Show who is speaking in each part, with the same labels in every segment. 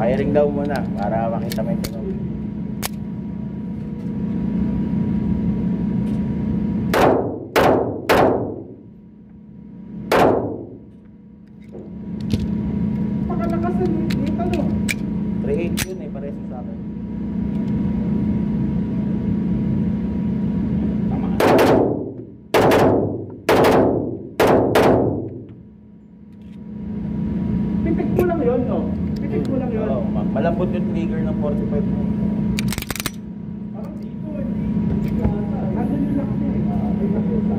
Speaker 1: Firing daw muna para makita mo yung tunog.
Speaker 2: Pakalakasan dito, no?
Speaker 1: 3.8 yun eh, pareso sa akin. Tama.
Speaker 2: Pitik mo lang yun, no? Pitik mo lang yun.
Speaker 1: Oo, malambot yung trigger ng 45 mo.
Speaker 2: Parang dito, hindi ko ata. Nandun yung lock niya eh. May nakita.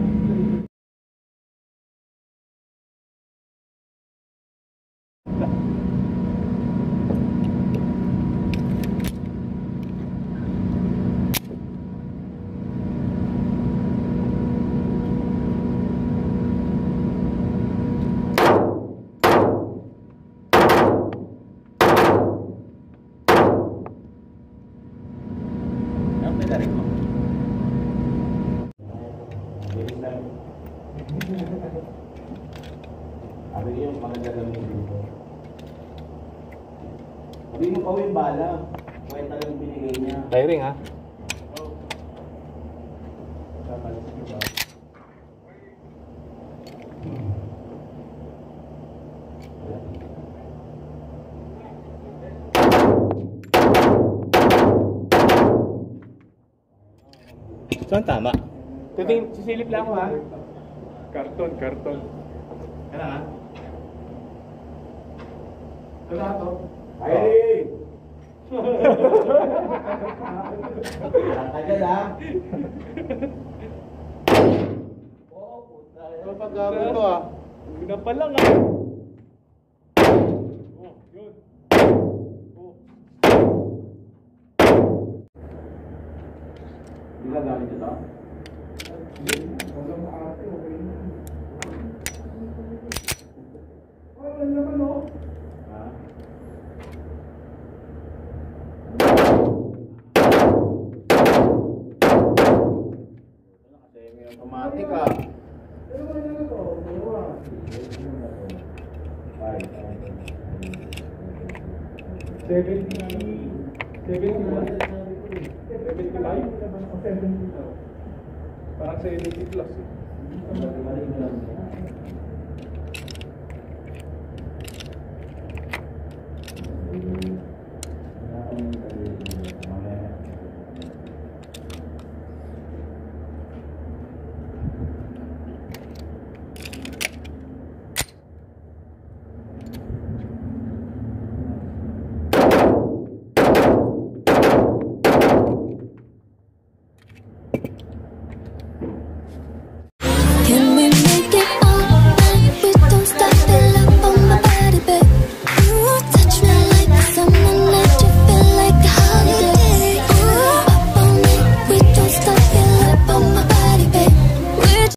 Speaker 1: Ano pinari mo? Sabi yung maganda gamitin dito. Sabi mo pa yung bala. Kwenta lang yung binigay niya.
Speaker 3: Firing ha? Saan tama?
Speaker 2: Sisilip lang ako ha. Karton.
Speaker 1: Kaya nga?
Speaker 2: Wala to.
Speaker 1: Ay! Tagal ha? Oo, puta. Ano pag-gawin to ah?
Speaker 2: Una pa lang ha. Oh, yun. Oh.
Speaker 1: Hindi ka gamit ito?
Speaker 2: Walang ate, okay na. Oh, wala naman no?
Speaker 1: Ha? Ano kasi may automatic ah.
Speaker 2: Pero wala na to. Dalawa. 70. Parang 70 plus eh.